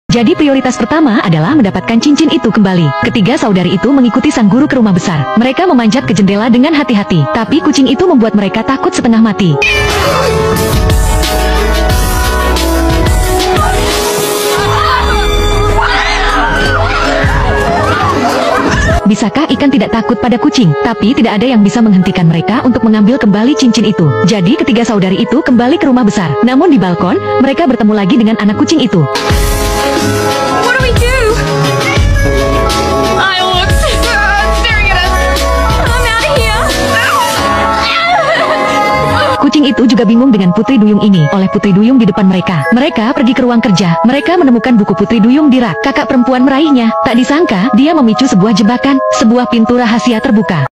Jadi prioritas pertama adalah mendapatkan cincin itu kembali. Ketiga saudari itu mengikuti sang guru ke rumah besar. Mereka memanjat ke jendela dengan hati-hati. Tapi kucing itu membuat mereka takut setengah mati. Bisakah ikan tidak takut pada kucing? Tapi tidak ada yang bisa menghentikan mereka untuk mengambil kembali cincin itu. Jadi ketiga saudari itu kembali ke rumah besar. Namun di balkon, mereka bertemu lagi dengan anak kucing itu. What do we do? I look staring at us. I'm out of here. Kucing itu juga bingung dengan Putri Duyung ini. Oleh Putri Duyung di depan mereka. Mereka pergi ke ruang kerja. Mereka menemukan buku Putri Duyung di rak. Kakak perempuan meraihnya. Tak disangka, dia memicu sebuah jebakan. Sebuah pintu rahasia terbuka.